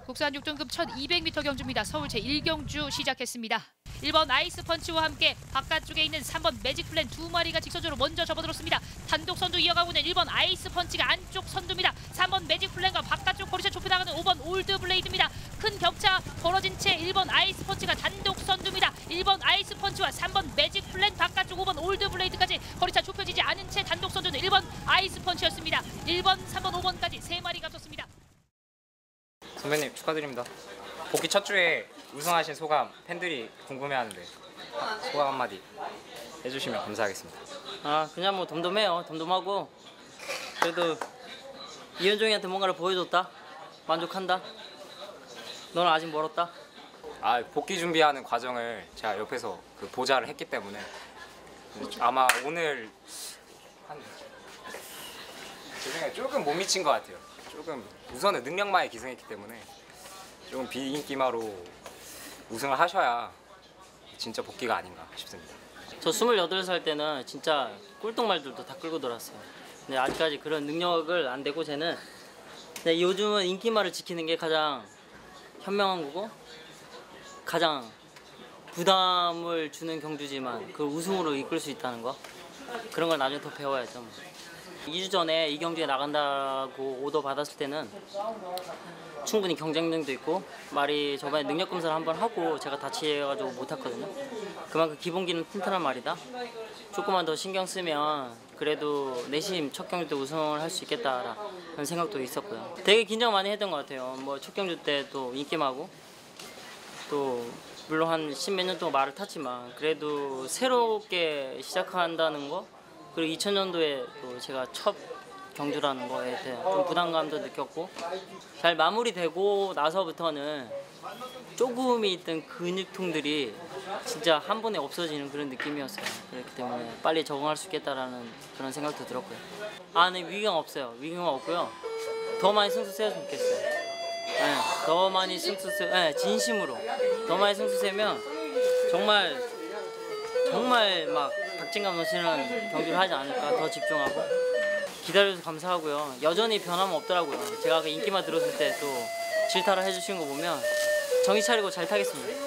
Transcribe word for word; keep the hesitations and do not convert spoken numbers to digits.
국산 육 등급 천이백 미터 경주입니다. 서울 제일 경주 시작했습니다. 일 번 아이스 펀치와 함께 바깥쪽에 있는 삼 번 매직 플랜 두 마리가 직선적으로 먼저 접어들었습니다. 단독 선두 이어가고 있는 일 번 아이스 펀치가 안쪽 선두입니다. 삼 번 매직 플랜과 바깥쪽 거리차 좁혀나가는 오 번 올드 블레이드입니다. 큰 격차 벌어진 채 일 번 아이스 펀치가 단독 선두입니다. 일 번 아이스 펀치와 삼 번 매직 플랜 바깥쪽 오 번 올드 블레이드까지 거리차 좁혀지지 않은 채 단독 선두는 일 번 아이스 펀치였습니다. 일 번, 삼 번, 오 번까지 세 마리가 앞섰습니다. 선배님 축하드립니다. 복귀 첫 주에 우승하신 소감 팬들이 궁금해하는데 소감 한마디 해주시면 감사하겠습니다. 아 그냥 뭐 덤덤해요. 덤덤하고 그래도 이현종이한테 뭔가를 보여줬다. 만족한다. 너는 아직 멀었다. 아 복귀 준비하는 과정을 제가 옆에서 그 보좌를 했기 때문에 아마 오늘 한 제 생각에 조금 못 미친 것 같아요. 조금 우선은 능력만에 기승했기 때문에 조금 비인기마로 우승을 하셔야 진짜 복귀가 아닌가 싶습니다. 저 스물여덟 살 때는 진짜 꿀똥말들도 다 끌고 돌았어요. 근데 아직까지 그런 능력을 안 되고 쟤는 근데 요즘은 인기말을 지키는 게 가장 현명한 거고 가장 부담을 주는 경주지만 그 우승으로 이끌 수 있다는 거 그런 걸 나중에 더 배워야죠. 이 주 전에 이 경주에 나간다고 오더 받았을 때는 충분히 경쟁력도 있고 말이 저번에 능력 검사를 한번 하고 제가 다치해가지고 못 탔거든요. 그만큼 기본기는 튼튼한 말이다. 조금만 더 신경 쓰면 그래도 내심 첫 경주 때 우승을 할 수 있겠다라는 생각도 있었고요. 되게 긴장 많이 했던 것 같아요. 뭐 첫 경주 때 또 인기마고 또 물론 한 십몇 년 동안 말을 탔지만 그래도 새롭게 시작한다는 거 그리고 이천 년도에 또 제가 첫 경주라는 거에 대한 좀 부담감도 느꼈고 잘 마무리되고 나서부터는 조금이 있던 근육통들이 진짜 한 번에 없어지는 그런 느낌이었어요. 그렇기 때문에 빨리 적응할 수 있겠다라는 그런 생각도 들었고요. 아, 네, 위경 없어요. 위경 없고요. 더 많이 승수 세웠으면 좋겠어요. 네, 더 많이 승수 세, 네, 진심으로 더 많이 승수 세면 정말 정말 막 박진감 넘치는 경기를 하지 않을까. 더 집중하고 기다려줘서 감사하고요. 여전히 변함은 없더라고요. 제가 그 인기만 들었을 때 또 질타를 해주신 거 보면 정신 차리고 잘 타겠습니다.